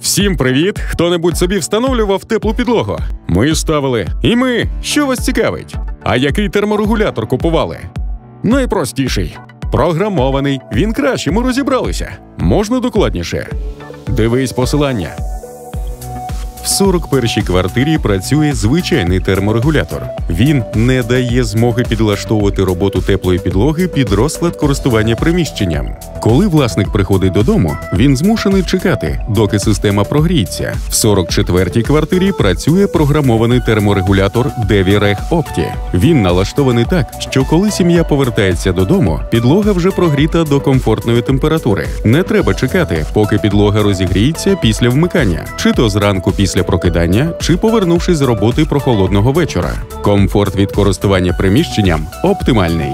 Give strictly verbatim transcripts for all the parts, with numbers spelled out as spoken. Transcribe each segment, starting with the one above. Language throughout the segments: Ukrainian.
Всім привіт! Хто-небудь собі встановлював теплу підлогу? Ми ставили. І ми. Що вас цікавить? А який терморегулятор купували? Найпростіший. Програмований. Він краще, ми розібралися. Можна докладніше? Дивись посилання. В сорок першій квартирі працює звичайний терморегулятор. Він не дає змоги підлаштовувати роботу теплої підлоги під розклад користування приміщенням. Коли власник приходить додому, він змушений чекати, доки система прогріється. В сорок четвертій квартирі працює програмований терморегулятор DeviReg Opti. Він налаштований так, що коли сім'я повертається додому, підлога вже прогріта до комфортної температури. Не треба чекати, поки підлога розігріється після вмикання, чи то зранку після прокидання, чи повернувшись з роботи прохолодного вечора. Комфорт від користування приміщенням оптимальний.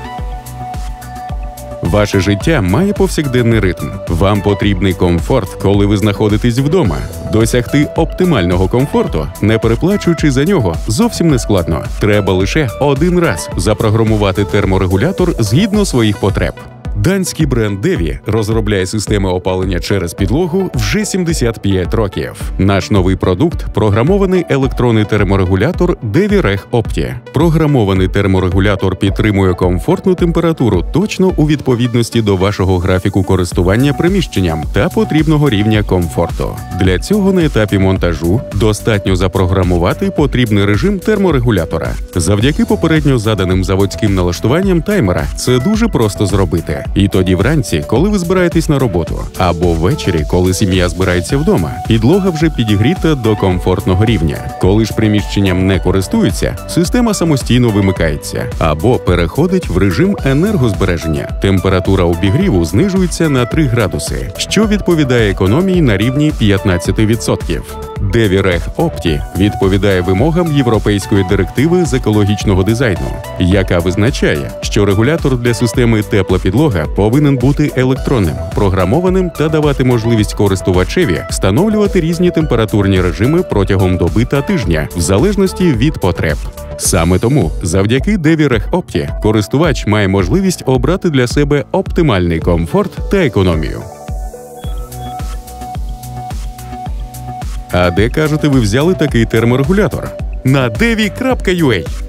Ваше життя має повсякденний ритм. Вам потрібний комфорт, коли ви знаходитесь вдома. Досягти оптимального комфорту, не переплачуючи за нього, зовсім не складно. Треба лише один раз запрограмувати терморегулятор згідно своїх потреб. Данський бренд Devi розробляє системи опалення через підлогу вже сімдесят п'ять років. Наш новий продукт – програмований електронний терморегулятор DeviReg Opti. Програмований терморегулятор підтримує комфортну температуру точно у відповідності до вашого графіку користування приміщенням та потрібного рівня комфорту. Для цього на етапі монтажу достатньо запрограмувати потрібний режим терморегулятора. Завдяки попередньо заданим заводським налаштуванням таймера це дуже просто зробити. І тоді вранці, коли ви збираєтесь на роботу, або ввечері, коли сім'я збирається вдома, підлога вже підігріта до комфортного рівня. Коли ж приміщенням не користуються, система самостійно вимикається або переходить в режим енергозбереження. Температура обігріву знижується на три градуси, що відповідає економії на рівні п'ятнадцять відсотків. DeviReg Opti відповідає вимогам Європейської директиви з екологічного дизайну, яка визначає, що регулятор для системи тепла підлога повинен бути електронним, програмованим та давати можливість користувачеві встановлювати різні температурні режими протягом доби та тижня, в залежності від потреб. Саме тому, завдяки DeviReg Opti, користувач має можливість обрати для себе оптимальний комфорт та економію. А де, кажете, ви взяли такий терморегулятор? На devi крапка ю а.